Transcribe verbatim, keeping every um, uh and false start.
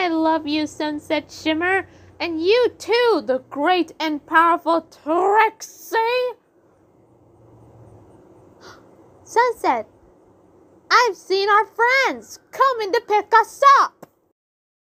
I love you, Sunset Shimmer, and you too, the great and powerful Trixie. Sunset, I've seen our friends coming to pick us up.